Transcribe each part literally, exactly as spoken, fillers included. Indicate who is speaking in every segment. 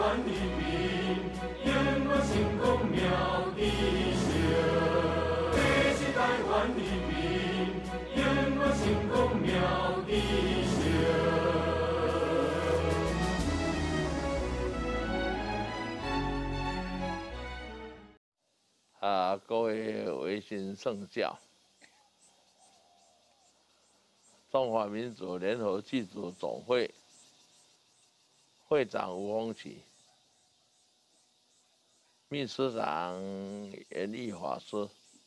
Speaker 1: 湾人民，永远成功妙吉祥。这是台湾人民，永远成功妙吉祥。
Speaker 2: 啊，各位维新圣教，中华民族联合祭祖总会会长吴峰启，秘书长严毅法师，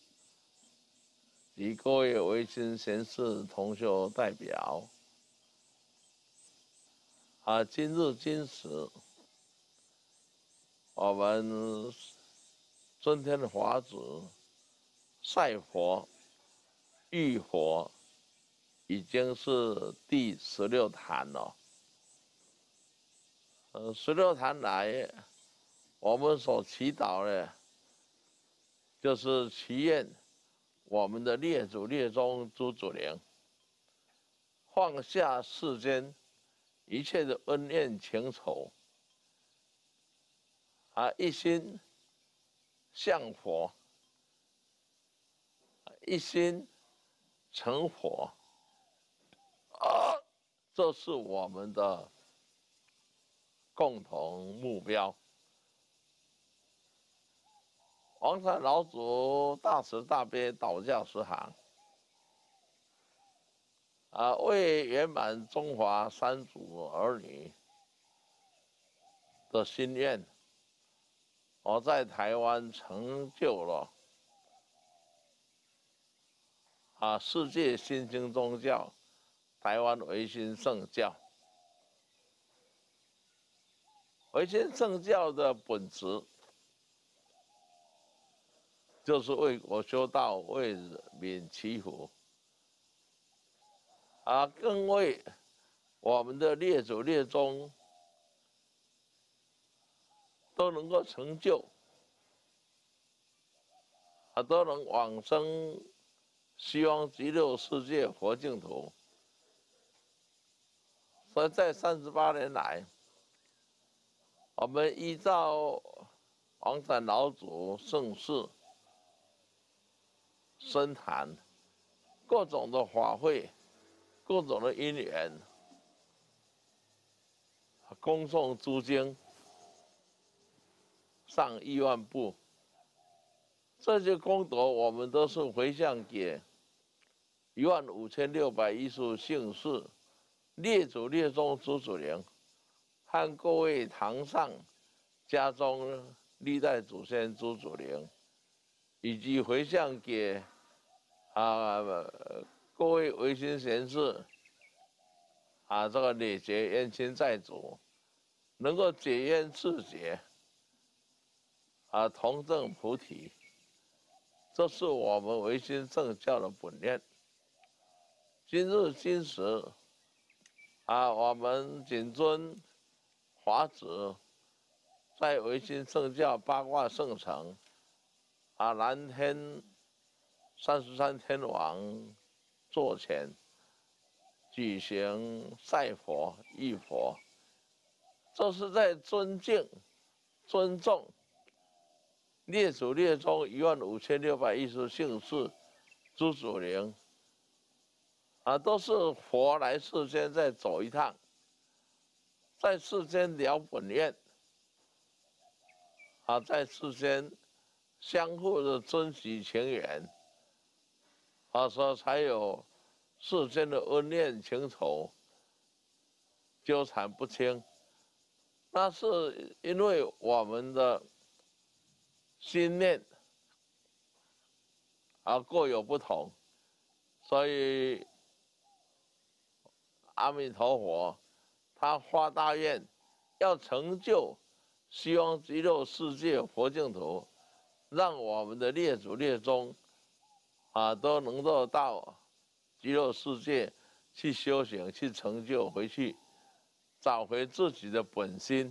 Speaker 2: 及各位维新贤士同修代表，啊，今日今时，我们尊天法子赛佛浴佛已经是第十六坛了。呃，十六坛来，我们所祈祷的，就是祈愿我们的列祖列宗诸祖灵，放下世间一切的恩怨情仇，啊，一心向佛，一心成佛，啊，这是我们的共同目标。王禅老祖大慈大悲导教十行，啊，为圆满中华三祖儿女的心愿，我在台湾成就了啊世界新兴宗教台湾维新圣教。维新圣教的本质就是为国修道，为民祈福，啊，更为我们的列祖列宗都能够成就，啊，都能往生西方极乐世界佛净土。所以在三十八年来，我们依照王禅老祖圣事、僧坛各种的法会、各种的因缘，恭诵诸经上亿万部，这些功德我们都是回向给一万五千六百一十姓氏列祖列宗诸祖灵，和各位堂上家中历代祖先诸祖灵，以及回向给啊各位维新贤士啊这个累劫冤亲债主，能够解冤释结，啊同证菩提，这是我们维新圣教的本愿。今日今时，啊，我们谨遵法旨，在维新圣教八卦圣城，啊，南天三十三天王座前举行赛佛浴佛，这是在尊敬、尊重列祖列宗一万五千六百一十姓氏诸祖灵。啊，都是佛来世间再走一趟，在世间了本愿，啊，在世间相互的珍惜情缘，啊，所以才有世间的恩怨情仇纠缠不清。那是因为我们的心念啊各有不同，所以阿弥陀佛，他发大愿，要成就西方极乐世界佛净土，让我们的列祖列宗啊都能够到极乐世界去修行，去成就，回去找回自己的本心。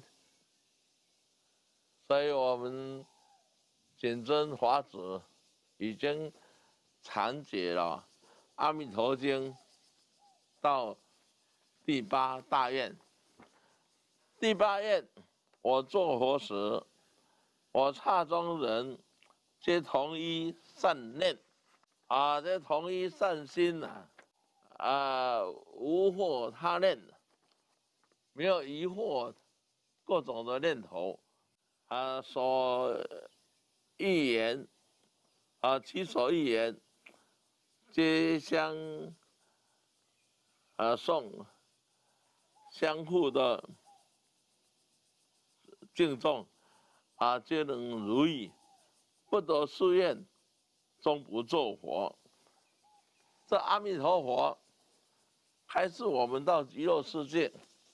Speaker 2: 所以我们谨遵法旨，已经阐解了《阿弥陀经》到第八大愿。第八愿， 我做佛时，我刹中人皆同一善念，啊，这同一善心啊，啊，无惑他念，没有疑惑各种的念头，啊，所欲言，啊，其所欲言，皆相啊颂，相互的敬重，啊，皆能如意，不得誓愿，终不作佛。这阿弥陀佛开示我们到极乐世界，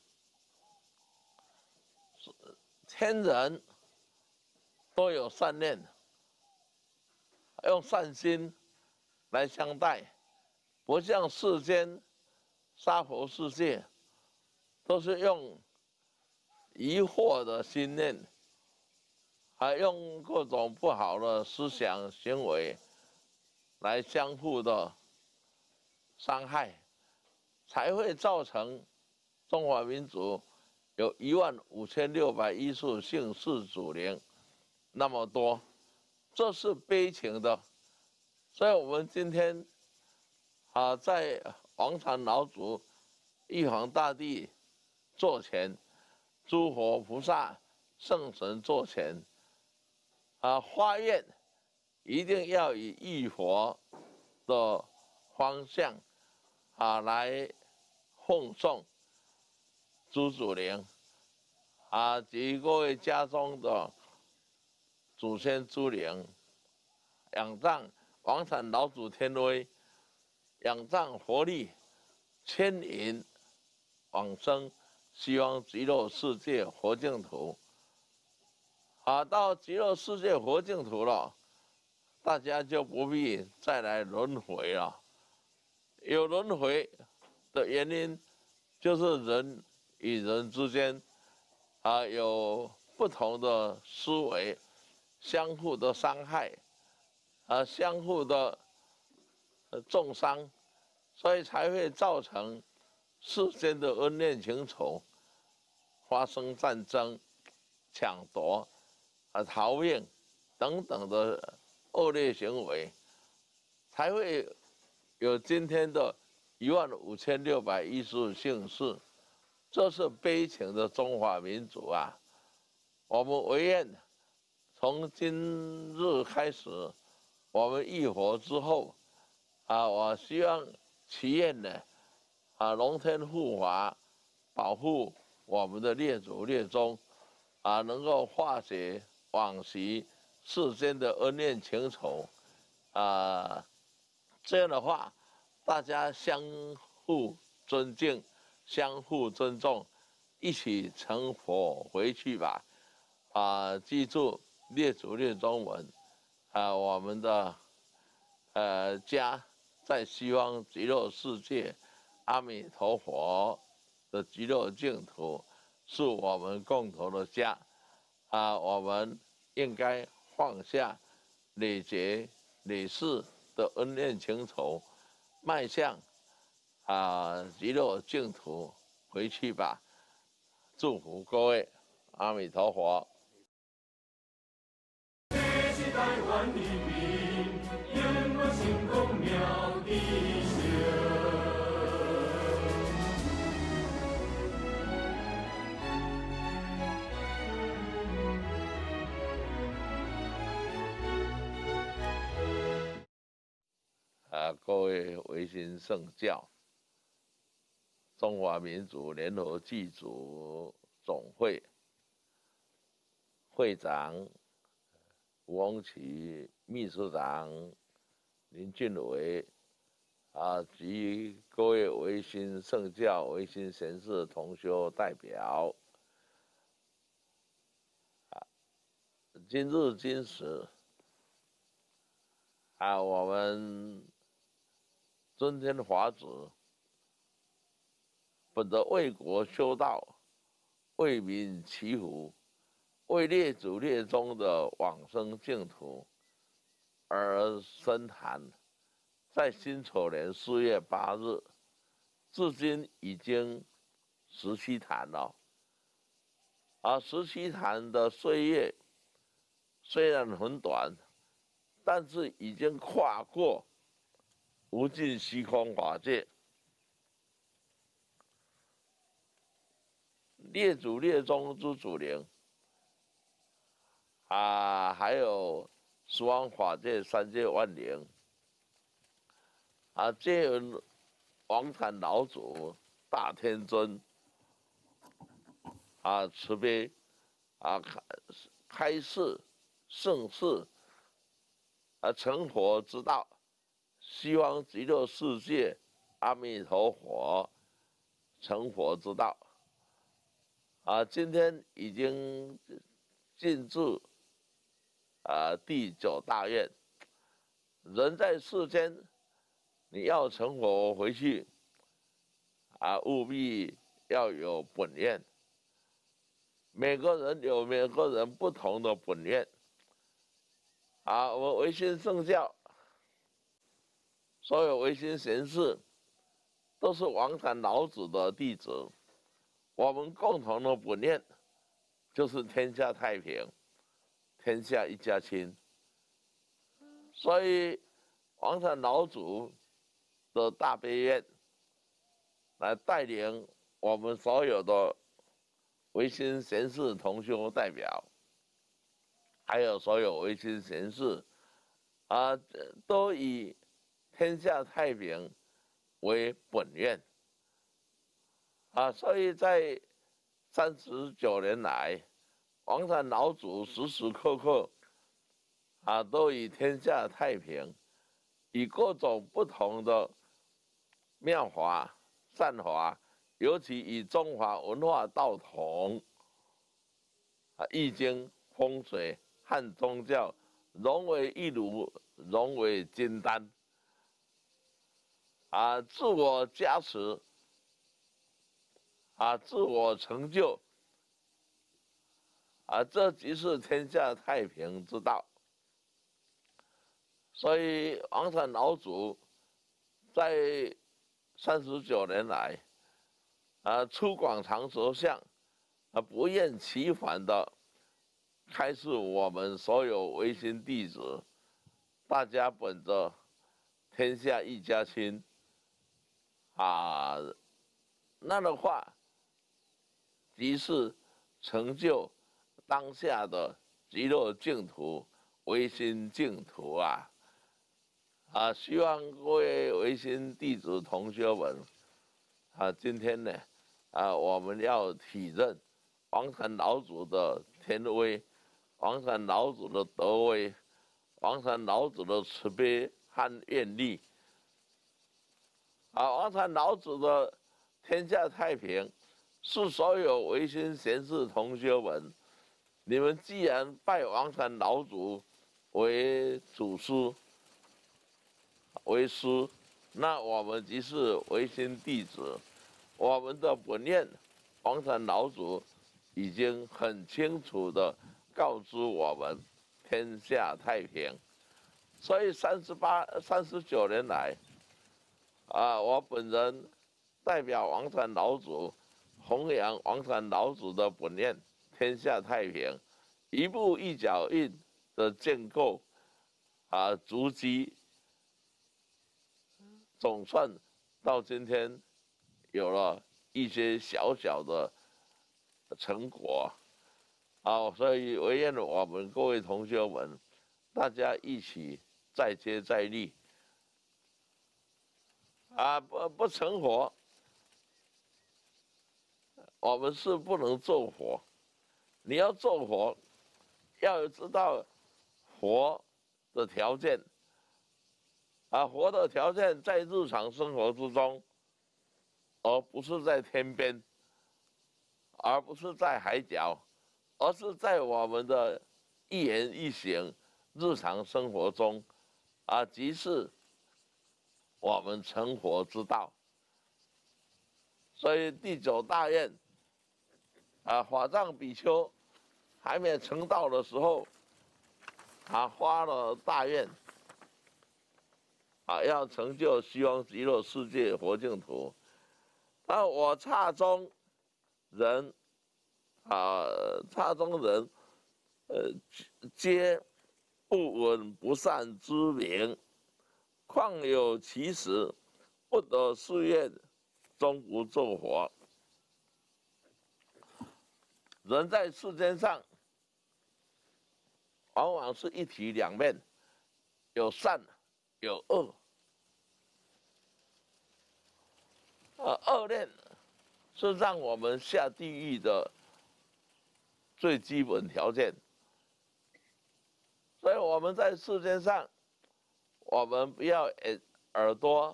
Speaker 2: 天人都有善念，用善心来相待，不像世间娑婆世界，都是用疑惑的心念，还用各种不好的思想行为来相互的伤害，才会造成中华民族有一万五千六百一十姓氏祖灵那么多，这是悲情的。所以我们今天啊，在王禅老祖、玉皇大帝座前，诸佛菩萨、圣神座前，啊，发愿一定要以玉佛的方向啊来奉送诸祖灵，啊及各位家中的祖先诸灵，仰仗王禅老祖天威，仰仗佛力，牵引往生西方极乐世界佛净土。啊，到极乐世界佛净土了，大家就不必再来轮回了。有轮回的原因，就是人与人之间啊有不同的思维，相互的伤害，啊相互的重伤，所以才会造成世间的恩怨情仇，发生战争、抢夺、啊逃命等等的恶劣行为，才会有今天的一万五千六百一十姓氏。这是悲情的中华民族啊！我们唯愿从今日开始，我们浴佛之后，啊，我希望祈愿呢，啊，龙天护法保护我们的列祖列宗，啊，能够化解往昔世间的恩怨情仇，啊，这样的话，大家相互尊敬。相互尊重，一起成佛回去吧！啊，记住列祖列宗文，啊，我们的呃家在西方极乐世界，阿弥陀佛的极乐净土，是我们共同的家。啊，我们应该放下累劫累世的恩怨情仇，迈向啊，极乐净土回去吧！祝福各位，阿弥陀佛。
Speaker 1: 这是台湾人民永远成功妙智秀。
Speaker 2: 啊，各位维新圣教。中华民族联合祭祖总会会长吴宏奇，秘书长林俊伟，啊及各位维新圣教、维新贤士同修代表，啊，今日今时，啊，我们尊天法旨。本着为国修道、为民祈福、为列祖列宗的往生净土而生坛，在辛丑年四月八日，至今已经十七坛了。 啊，十七坛的岁月虽然很短，但是已经跨过无尽虚空法界。列祖列宗之祖灵啊，还有十方法界三界万灵啊，皆由王禅老祖大天尊啊慈悲啊开开示圣示啊成佛之道，西方极乐世界阿弥陀佛成佛之道。啊，今天已经进入啊第九大愿。人在世间，你要成佛回去，啊，务必要有本愿。每个人有每个人不同的本愿。啊，我们维新圣教，所有维新贤士都是王禅老子的弟子。我们共同的本愿就是天下太平，天下一家亲。所以王禅老祖的大悲愿来带领我们所有的维新贤士同修代表，还有所有维新贤士啊，都以天下太平为本愿。啊，所以在三十九年来，王禅老祖时时刻刻啊，都以天下太平，以各种不同的妙法、善法，尤其以中华文化道统、啊易经、风水和宗教融为一炉，融为金丹，啊，自我加持。啊，自我成就，啊，这即是天下太平之道。所以王禅老祖在三十九年来，啊，出广长舌相，啊，不厌其烦的开示我们所有维新弟子，大家本着天下一家亲，啊，那的话。即是成就当下的极乐净土、维新净土啊！啊，希望各位维新弟子同学们啊，今天呢啊，我们要体认王禅老祖的天威，王禅老祖的德威，王禅老祖的慈悲和愿力。啊，王禅老祖的天下太平。是所有维新贤士同学们，你们既然拜王禅老祖为祖师、为师，那我们即是维新弟子。我们的本愿，王禅老祖已经很清楚地告知我们：天下太平。所以三十八、三十九年来，啊，我本人代表王禅老祖。弘扬王禅老祖的本愿，天下太平，一步一脚印的建构啊足迹，总算到今天有了一些小小的成果啊，所以唯愿我们各位同学们，大家一起再接再厉啊，不不成佛。我们是不能做佛，你要做佛，要知道佛的条件，啊，佛的条件在日常生活之中，而不是在天边，而不是在海角，而是在我们的一言一行日常生活中，啊，即是我们成佛之道。所以第九大愿。啊，法藏比丘还没成道的时候，啊，发了大愿，啊，要成就西方极乐世界佛净土。那我刹中人， 啊，他中人，呃，皆不闻不善之名，况有其实，不得誓愿，终不作佛。人在世间上，往往是一体两面，有善，有恶。呃，恶念是让我们下地狱的最基本条件。所以我们在世间上，我们不要耳耳朵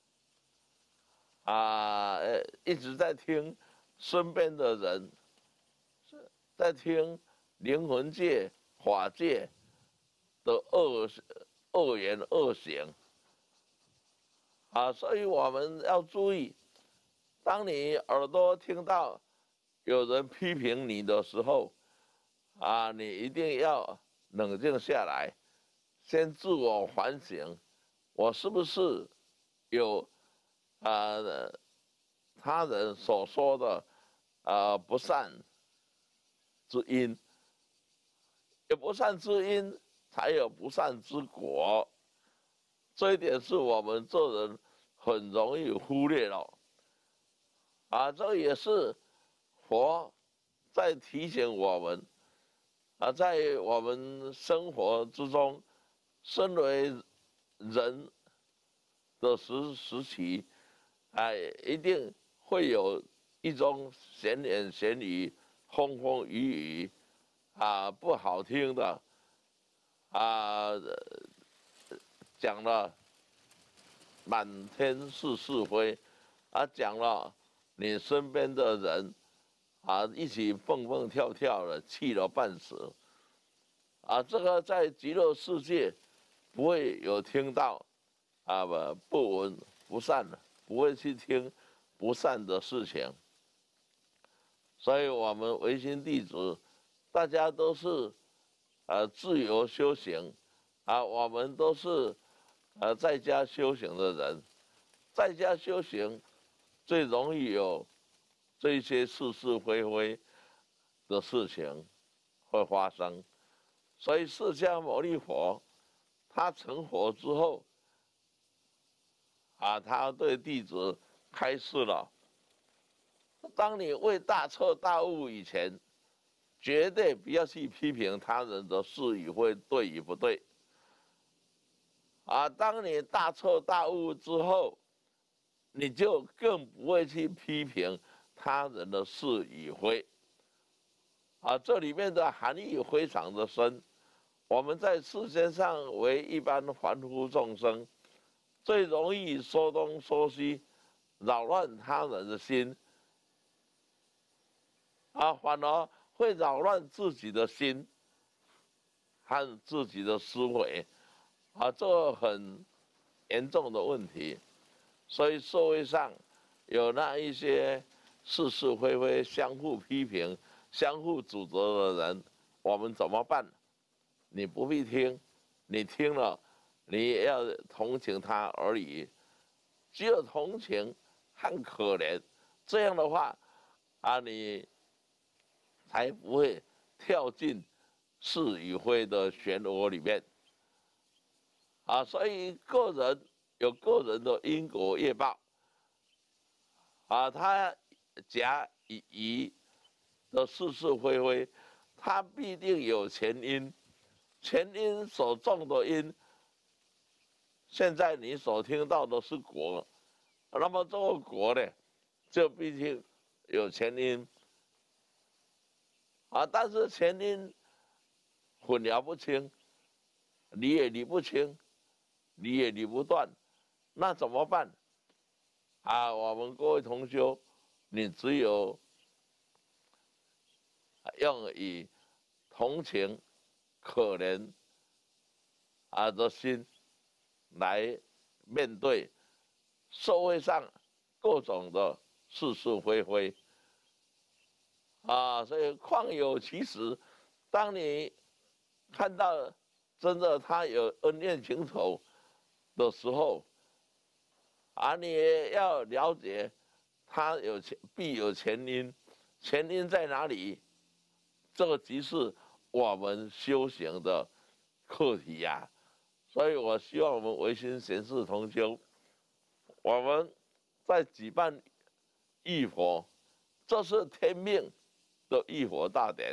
Speaker 2: 啊，呃，一直在听身边的人，在听灵魂界、法界的恶恶言恶行啊，所以我们要注意，当你耳朵听到有人批评你的时候，啊，你一定要冷静下来，先自我反省，我是不是有啊他人所说的啊不善之因？有不善之因，才有不善之果。这一点是我们做人很容易忽略了。啊，这也是佛在提醒我们。啊，在我们生活之中，身为人的时时期，啊，一定会有一种闲言闲语、风风雨雨，啊，不好听的，啊，讲了满天是是非，啊，讲了你身边的人。啊，一起蹦蹦跳跳的，气了半死。啊，这个在极乐世界不会有听到，啊不不闻不善的，不会去听不善的事情。所以我们唯心弟子，大家都是呃自由修行，啊，我们都是呃在家修行的人，在家修行最容易有这些是是非非的事情会发生，所以释迦牟尼佛他成佛之后，啊，他对弟子开示了：当你为大彻大悟以前，绝对不要去批评他人的是与非、对与不对。啊，当你大彻大悟之后，你就更不会去批评他人的是与非，啊，这里面的含义非常的深。我们在世间上为一般凡夫众生，最容易说东说西，扰乱他人的心，啊，反而会扰乱自己的心和自己的思维，啊，这很严重的问题。所以社会上有那一些是是非非、相互批评、相互指责的人，我们怎么办？你不必听，你听了，你也要同情他而已。只有同情和可怜，这样的话，啊，你才不会跳进是与非的漩涡里面。啊，所以个人有个人的因果业报，啊，他甲乙乙的是是非非，他必定有前因，前因所种的因，现在你所听到的是果，那么这个果呢，就必定有前因，啊，但是前因混淆不清，理也理不清，理也理不断。那怎么办？啊，我们各位同修，你只有用以同情、可怜啊的心来面对社会上各种的是是非非啊，所以况有其实，当你看到真的他有恩怨情仇的时候，啊，你也要了解，他有前必有前因，前因在哪里？ 这个即是我们修行的课题呀、啊。所以我希望我们维新贤士同修，我们在举办浴佛，这是天命的浴佛大典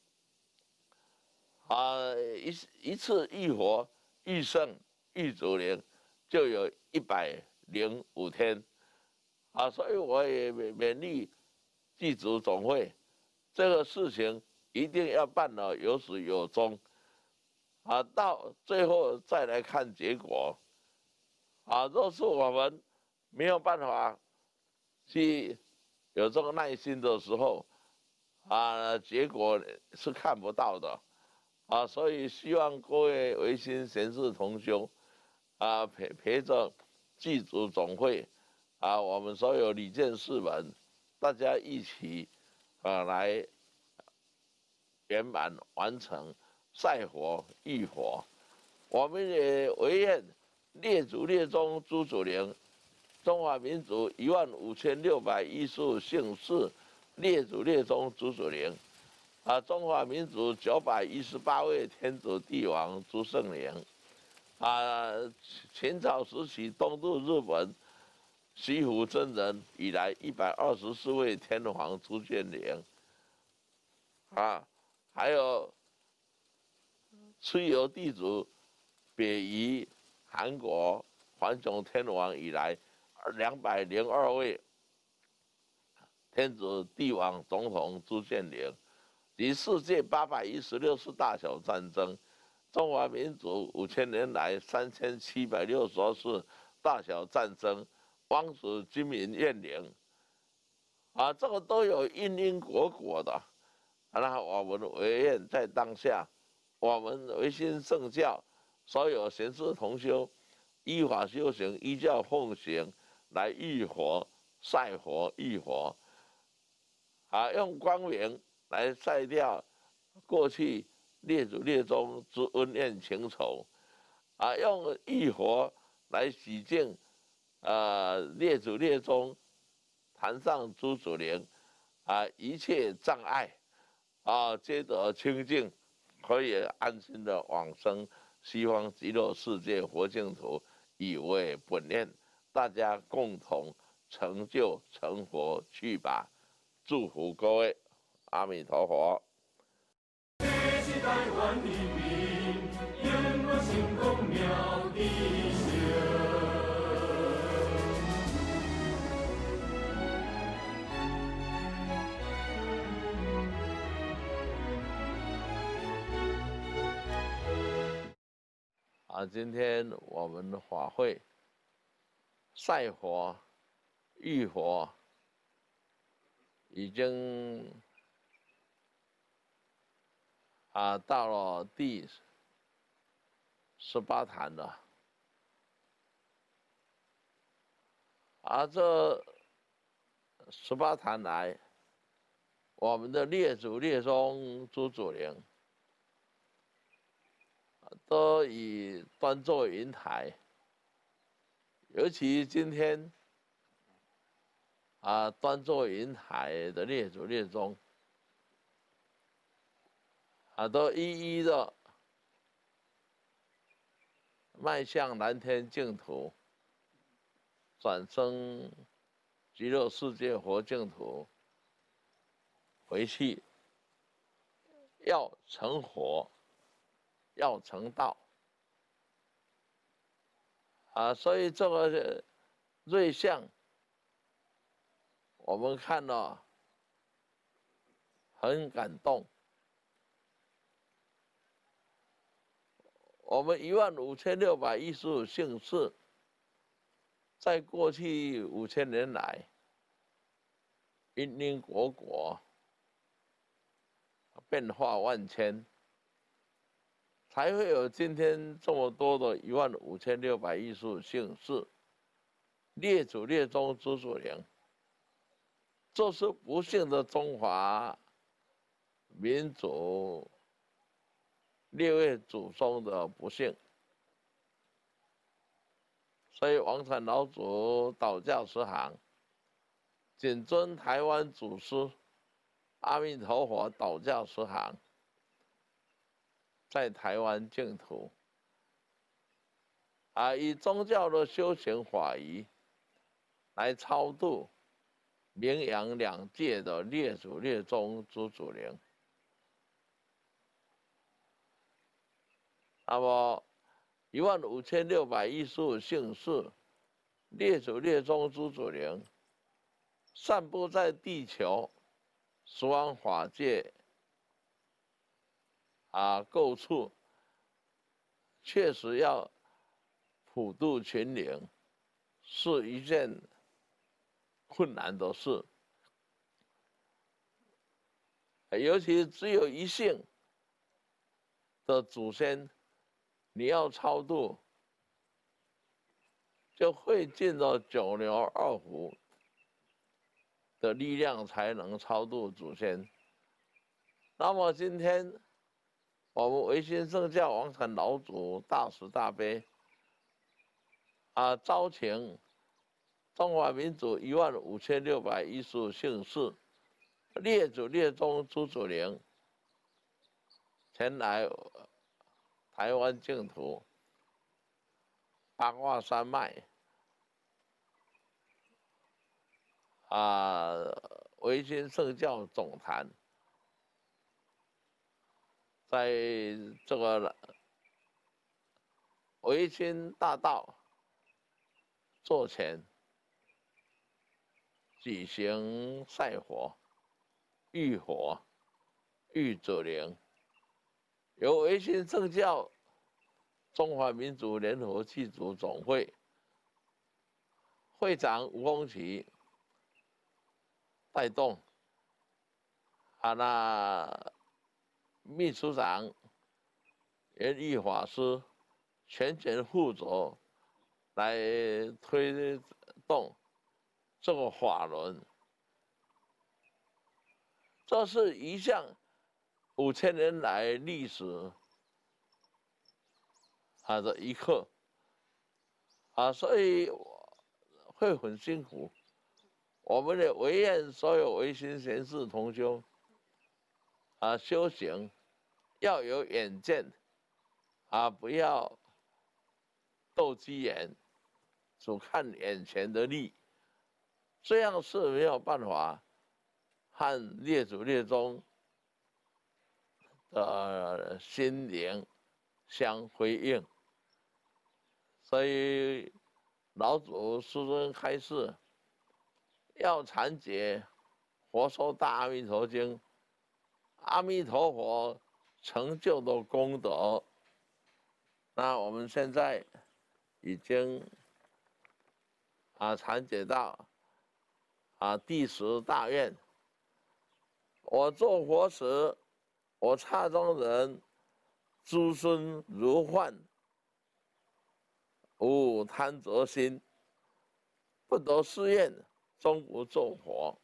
Speaker 2: 啊！一一次浴佛、浴圣、浴祖灵，就有一百零五天啊！所以我也勉励祭祖总会，这个事情一定要办得有始有终啊！到最后再来看结果啊！若是我们没有办法去有这个耐心的时候，啊，结果是看不到的，啊，所以希望各位维新贤士同修，啊，陪陪着祭祖总会，啊，我们所有理监事们，大家一起，啊，来圆满完成赛佛浴佛。我们也唯愿列祖列宗诸祖灵，中华民族一万五千六百一十五姓氏。列祖列宗诸祖灵，啊，中华民族九百一十八位天子帝王诸圣灵，啊，秦朝时期东渡日本西湖真人以来一百二十四位天皇诸眷灵，啊，还有蚩尤地主北移韩国桓雄天王以来两百零二位。天子、帝王、总统诸眷灵，及世界八百一十六次大小战争，中华民族五千年来三千七百六十次大小战争，王子军民怨灵，啊，这个都有因因果果的。那我们唯愿在当下，我们维新圣教所有贤士同修，依法修行，依教奉行，来浴佛、赛佛、浴佛。啊，用光明来晒掉过去列祖列宗之恩怨情仇，啊，用浴佛来洗净，呃，列祖列宗坛上诸祖灵，啊，一切障碍，啊，皆得清净，可以安心的往生西方极乐世界佛净土，以为本愿，大家共同成就成佛去吧。祝福各位，阿弥陀佛。
Speaker 1: 这是台湾人民永远成功妙智性。
Speaker 2: 啊，今天我们的法会赛佛、浴佛。已经啊到了第十八坛了，而这十八坛来，我们的列祖列宗诸祖灵都以端坐云台，尤其今天。啊，端坐云台的列祖列宗，啊，都一一的迈向蓝天净土，转生极乐世界佛净土，回去要成佛，要成道，啊，所以这个瑞相。我们看了很感动，我们一万五千六百一十五姓氏，在过去五千年来，因因果果，变化万千，才会有今天这么多的一万五千六百一十五姓氏，列祖列宗诸祖灵。这是不幸的中华民族六位祖宗的不幸，所以王禅老祖导教十行，谨遵台湾祖师阿弥陀佛导教十行在台湾净土，啊，以宗教的修行法仪来超度名扬两界的列祖列宗诸祖灵。那么一万五千六百一十五姓氏列祖列宗诸祖灵，散布在地球十方法界啊各处，确实要普度群灵，是一件困难的事。尤其只有一姓的祖先，你要超度，就费尽了九牛二虎的力量才能超度祖先。那么今天我们维新圣教王禅老祖大慈大悲啊，招请中华民族一万五千六百一十五姓氏列祖列宗诸祖灵前来台湾净土八卦山脉啊维新圣教总坛，在这个维新大道座前举行赛火、浴火、浴祖灵，由维新圣教中华民族联合祭祖总会会长吴峰奇带动，啊，那秘书长袁义法师全权负责来推动这个法轮。这是一项五千年来历史啊的一课啊，所以会很辛苦。我们的唯愿所有维新贤士同修啊，修行要有远见啊，不要斗鸡眼，只看眼前的利，这样是没有办法和列祖列宗的心灵相辉映。所以老祖师尊开示，要阐解《佛说大阿弥陀经》，阿弥陀佛成就的功德。那我们现在已经啊阐解到啊第十大愿。我做佛时，我刹中人，诸孙如幻，无贪着心，不得誓愿，终不做佛。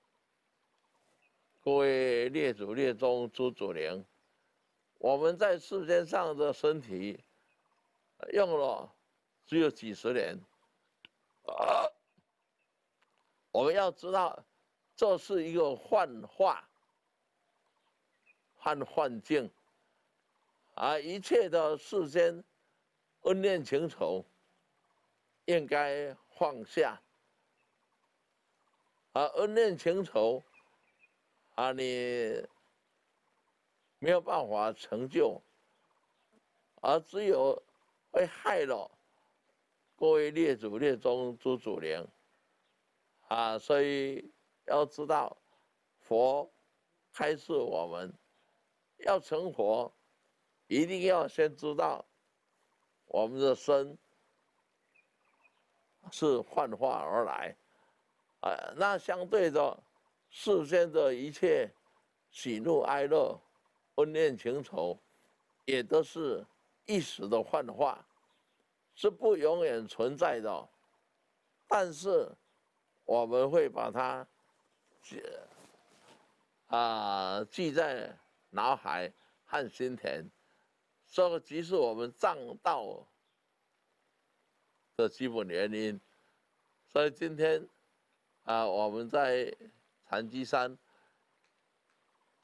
Speaker 2: 各位列祖列宗诸祖灵，我们在世间上的身体用了只有几十年，啊，我们要知道，这是一个幻化和幻境啊，一切的世间恩怨情仇应该放下啊，恩怨情仇啊，你没有办法成就，而只有会害了各位列祖列宗诸祖灵啊，所以要知道，佛开示我们要成佛，一定要先知道我们的身是幻化而来，啊，那相对的世间的一切喜怒哀乐、恩怨情仇，也都是一时的幻化，是不永远存在的。但是我们会把它记啊记在脑海和心田，这个即是我们障道的基本原因。所以今天啊，我们在禅机山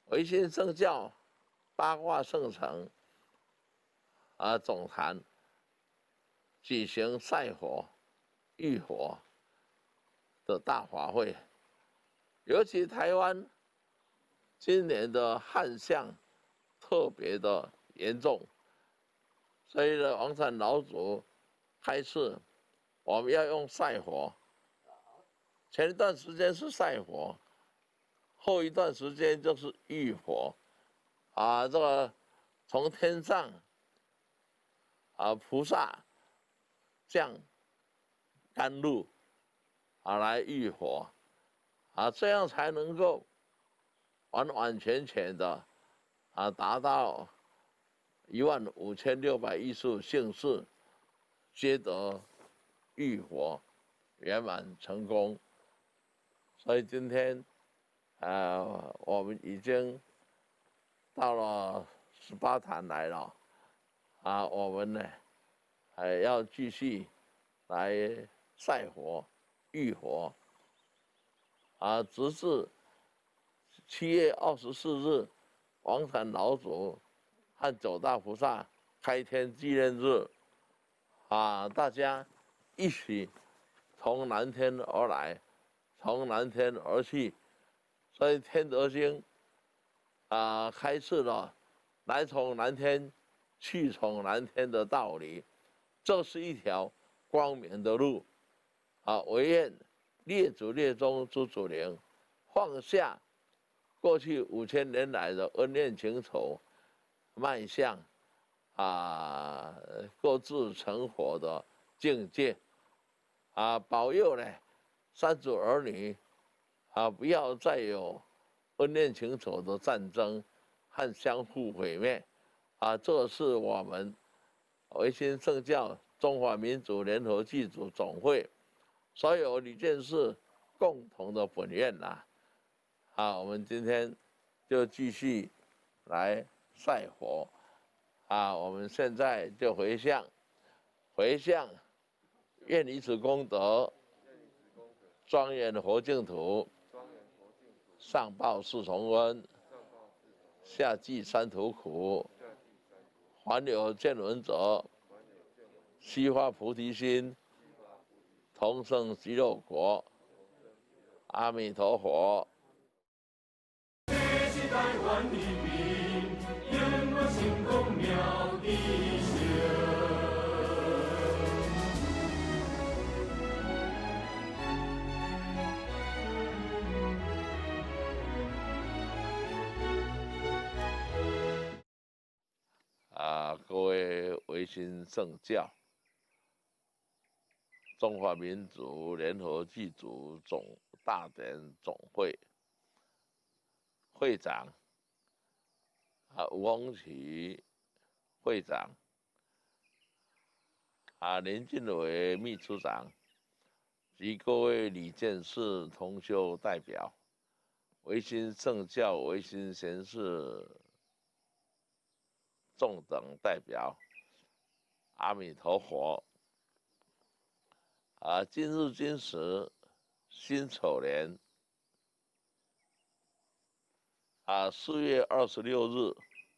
Speaker 2: 维新圣教八卦圣城啊总坛举行赛火、浴火的大法会，尤其台湾今年的旱象特别的严重，所以呢，王禅老祖开示，我们要用赛火。前一段时间是赛火，后一段时间就是浴火，啊，这个从天上啊菩萨降甘露啊来浴火，啊，这样才能够完完全全的啊达到一万五千六百一十五姓氏皆得浴火圆满成功。所以今天，呃，我们已经到了十八坛来了，啊，我们呢还要继续来赛火、浴火，啊，直至七月二十四日，王禅老祖和九大菩萨开天纪念日，啊，大家一起从南天而来。从南天而去，所以《天德经》啊开示了来从南天，去从南天的道理。这是一条光明的路啊！唯愿列祖列宗诸祖灵放下过去五千年来的恩怨情仇，迈向啊各自成佛的境界啊！保佑呢！三祖儿女啊，不要再有恩怨情仇的战争和相互毁灭啊！这是我们维新圣教中华民族联合祭祖总会所有理件事共同的本愿呐！啊，我们今天就继续来赛火啊！我们现在就回向，回向，愿以此功德。庄严佛净土，上报四重恩，下济三途苦。还有见闻者，悉发菩提心，同生极乐国。阿弥陀佛。
Speaker 1: 这是台湾人民永远成功妙智秀。
Speaker 2: 啊，各位维新圣教中华民族联合祭祖总大典总会会长啊吴宏奇会长啊林进伟秘书长及各位理监事同修代表，维新圣教维新贤士众等代表，阿弥陀佛。啊，今日今时辛丑年啊四月二十六日，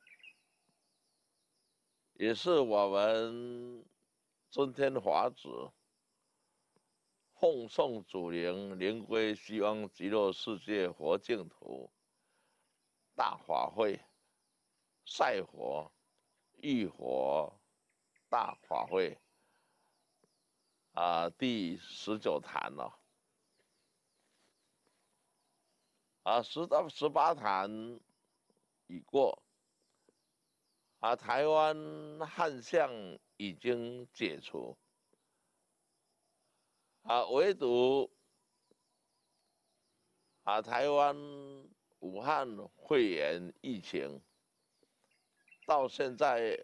Speaker 2: 也是我们尊天法子奉送祖灵灵归西方极乐世界佛净土大法会赛火浴火大法会啊第十九坛了啊十到十八坛已过啊台湾旱象已经解除啊唯独啊台湾武汉肺炎疫情到现在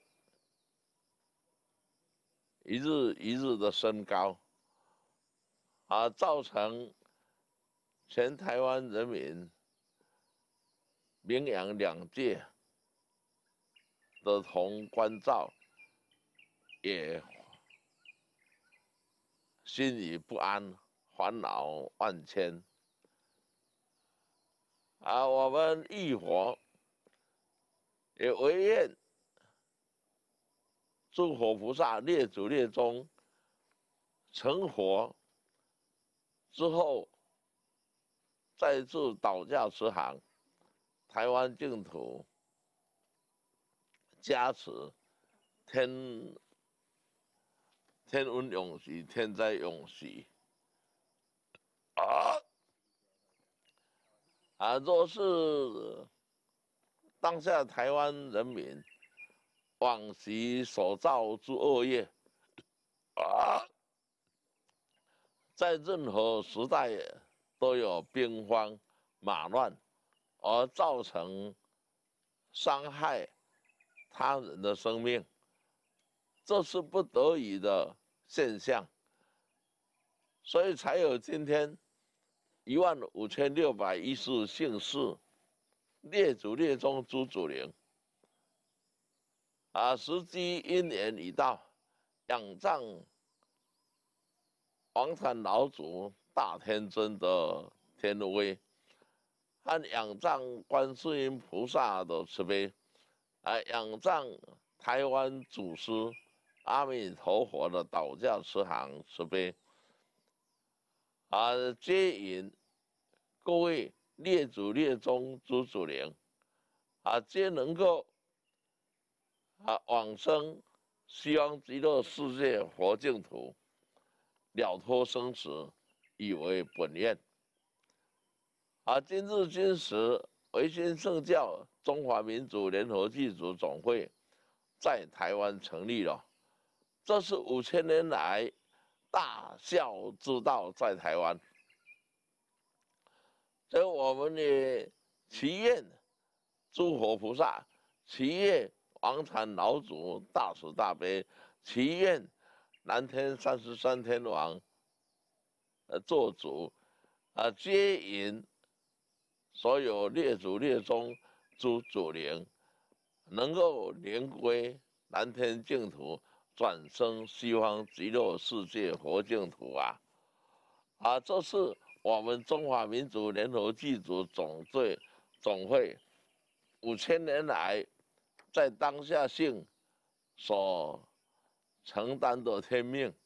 Speaker 2: 一日一日的升高，啊，造成全台湾人民名扬两界的同关照，也心里不安，烦恼万千。啊，我们浴火也唯愿诸佛菩萨列祖列宗成佛之后，再助导驾慈航，台湾净土加持，天天运永续，天灾永续。啊啊！若是当下台湾人民往昔所造之恶业，啊，在任何时代都有兵荒马乱，而造成伤害他人的生命，这是不得已的现象，所以才有今天一万五千六百一十姓氏列祖列宗诸祖灵。啊，时机因缘已到，仰仗王禅老祖大天尊的天威，和仰仗观世音菩萨的慈悲，啊，仰仗台湾祖师阿弥陀佛的导驾慈航慈悲，啊，接引各位列祖列宗诸祖灵，啊，皆能够啊往生西方极乐世界佛净土，了脱生死，以为本愿。啊，今日今时，维新圣教中华民族联合祭祖总会在台湾成立了，这是五千年来大孝之道在台湾。所以我们也祈愿诸佛菩萨，祈愿王禅老祖大慈大悲，祈愿南天三十三天王呃做主，啊，接引所有列祖列宗诸祖灵，能够灵归南天净土，转生西方极乐世界佛净土啊！啊，这是我们中华民族联合祭祖总队总会五千年来在当下性所承担的天命。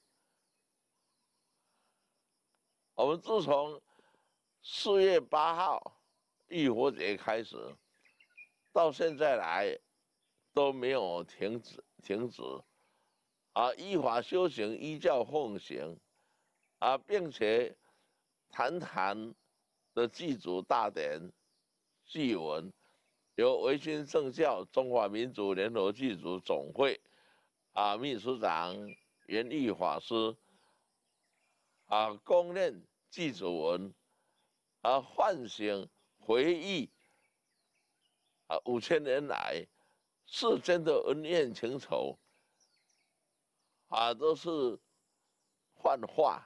Speaker 2: 我们自从四月八号浴佛节开始，到现在来都没有停止停止，啊，依法修行，依教奉行，啊，并且坛坛的祭祖大典祭文，由维新圣教中华民族联合祭祖总会啊秘书长袁义法师啊公认祭祖文，啊唤醒回忆啊五千年来世间的恩怨情仇啊都是幻化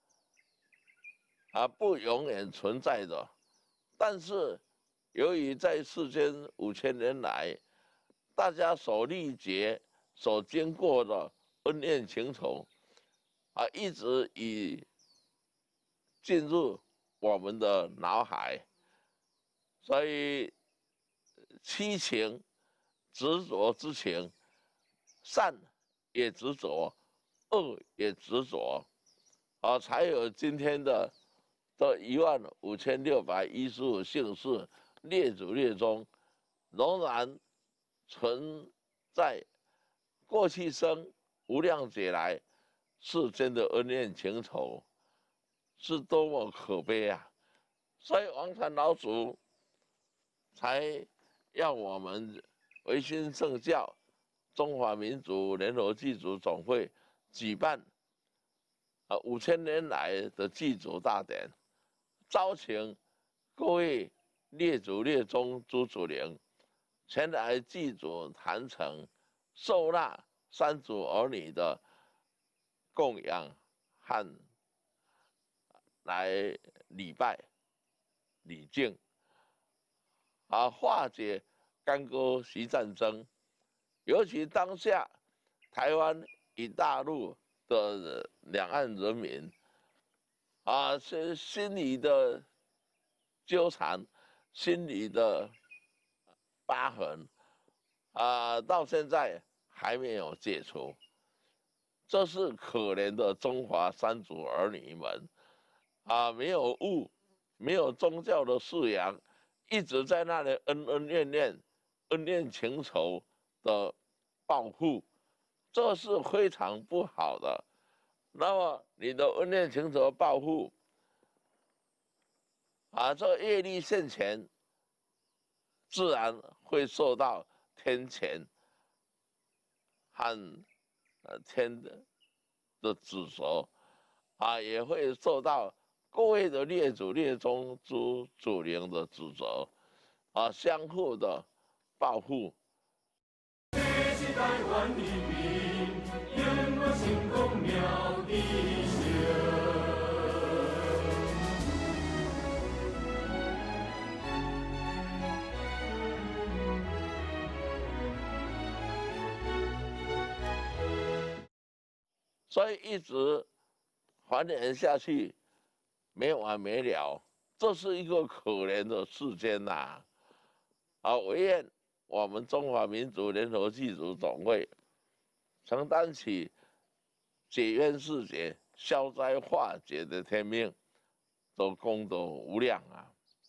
Speaker 2: 啊不永远存在的，但是由于在世间五千年来大家所历劫所经过的恩怨情仇啊一直以进入我们的脑海，所以七情执着之情，善也执着，恶也执着，啊，才有今天的这一万五千六百一十五姓氏列祖列宗，仍然存在过去生无量劫来世间的恩怨情仇，是多么可悲啊！所以王禅老祖才让我们维新圣教中华民族联合祭祖总会举办啊五千年来的祭祖大典，招请各位列祖列宗诸祖灵前来祭祖坛城，受纳三祖儿女的供养和来礼拜礼敬，啊，化解干戈习战争。尤其当下台湾与大陆的两岸人民，啊，是心里的纠缠，心里的疤痕， 啊，到现在还没有解除。这是可怜的中华三族儿女们啊，没有悟，没有宗教的素养，一直在那里恩恩怨怨、恩怨情仇的报复，这是非常不好的。那么你的恩怨情仇报复啊，这业力现前，自然会受到天谴和呃天的的指责啊，也会受到各位的列祖列宗诸祖灵的指责啊，相互的报复。
Speaker 1: 这是台湾人民永远成功妙智性。
Speaker 2: 所以一直繁衍下去，没完没了，这是一个可怜的世间呐、啊！啊，唯愿我们中华民族联合祭祖总会承担起解冤释结、消灾化解的天命，都功德无量啊！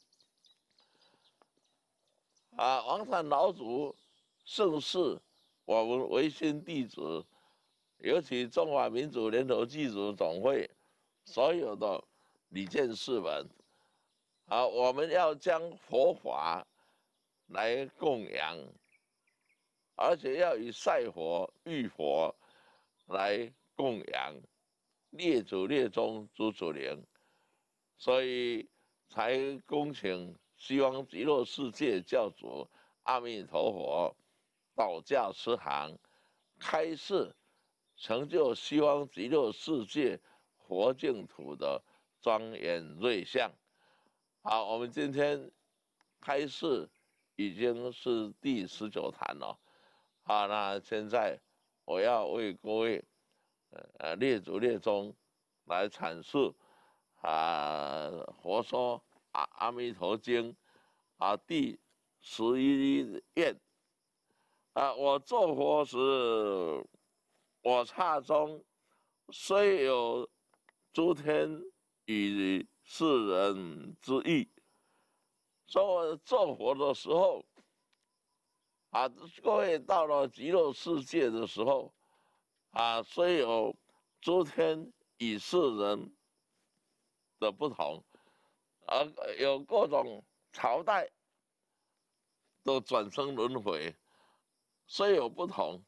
Speaker 2: 啊，王禅老祖盛世，我们唯心弟子。尤其中华民族联合祭祖总会所有的理监事们啊，我们要将佛法来供养，而且要以赛佛、浴佛来供养列祖列宗诸祖灵，所以才恭请西方极乐世界教主阿弥陀佛导驾慈航开示。成就西方极乐世界佛净土的庄严瑞相。好，我们今天开示已经是第十九坛了。好，那现在我要为各位呃列祖列宗来阐述啊《佛说阿阿弥陀经》啊第十一愿啊，我做佛时。我刹中虽有诸天与世人之意，所以做佛的时候，啊，各位到了极乐世界的时候，啊，虽有诸天与世人的不同，而有各种朝代的转生轮回，虽有不同。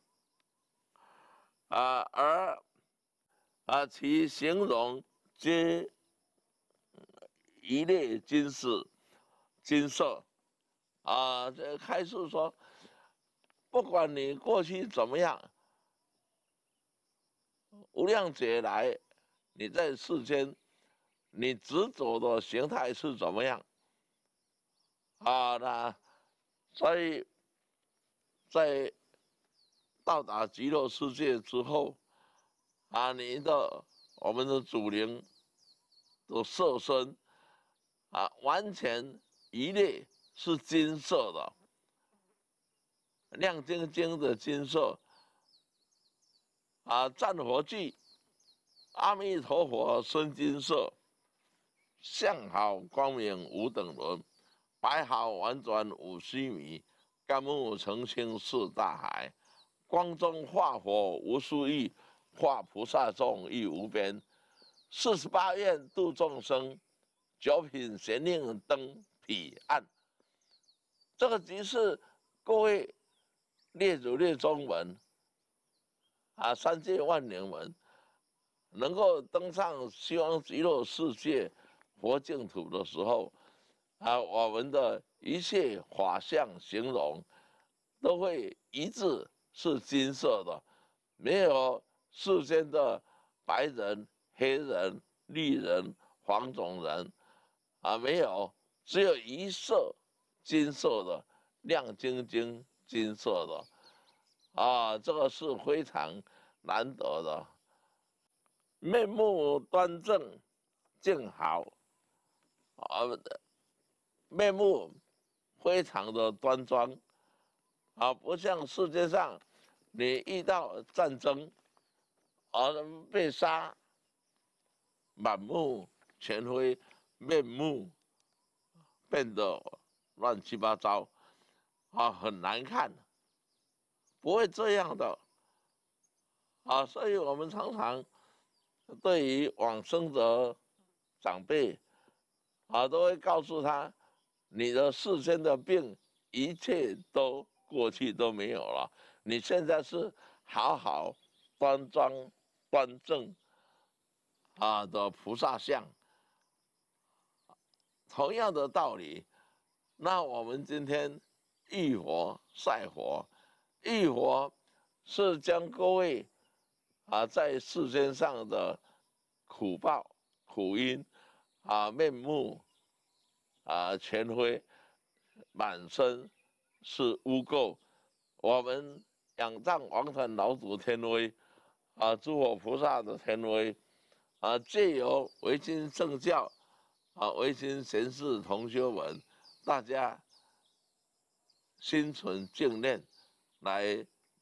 Speaker 2: 啊，而啊，其形容皆一列金饰、金色。啊，这开示说，不管你过去怎么样，无量劫来，你在世间，你执着的形态是怎么样？啊，那所以在到达极乐世界之后，啊，你的我们的祖灵的色身啊，完全一律是金色的，亮晶晶的金色。啊，战佛具，阿弥陀佛身金色，相好光明无等伦，白毫婉转五须弥，甘木澄清是大海。光中化佛无数亿，化菩萨众亦无边。四十八愿度众生，九品玄令登彼岸。这个即是各位列祖列宗们啊，三界万灵们能够登上西方极乐世界佛净土的时候，啊，我们的一切法相形容都会一致。是金色的，没有世间的白人、黑人、绿人、黄种人，啊，没有，只有一色金色的，亮晶晶金色的，啊，这个是非常难得的。面目端正，静好，啊，面目非常的端庄。 啊，不像世界上，你遇到战争，而被杀，满目全非，面目变得乱七八糟，啊，很难看，不会这样的，啊，所以我们常常对于往生者长辈，啊，都会告诉他，你的世间的病，一切都过去都没有了，你现在是好好端庄端正啊的菩萨相。同样的道理，那我们今天浴佛晒佛，浴佛是将各位啊在世间上的苦报苦因啊面目啊全非，满身是污垢，我们仰仗王禅老祖天威啊，诸佛菩萨的天威啊，借由维新圣教啊，维新贤士同修们，大家心存敬念来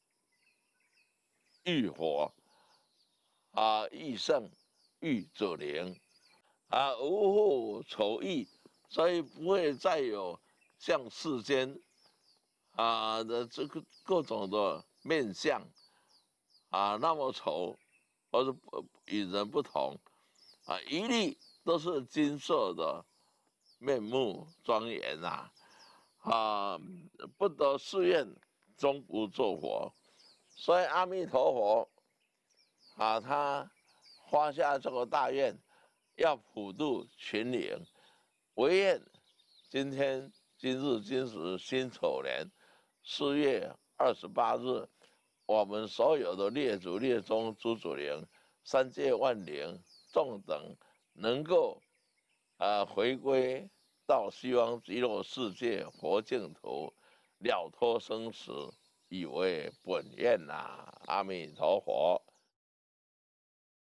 Speaker 2: 浴火啊，浴圣浴祖灵啊，无复愁意，所以不会再有像世间啊的这个各种的面相啊那么丑，或者与人不同啊，一律都是金色的面目庄严啊啊，不得誓愿终不作佛。所以阿弥陀佛啊，他发下这个大愿，要普度群灵，唯愿今天今日今时辛丑年四月二十八日，我们所有的列祖列宗诸祖灵、三界万灵众等，能够啊、呃、回归到西方极乐世界佛净土，了脱生死，以为本愿呐、啊。阿弥陀佛。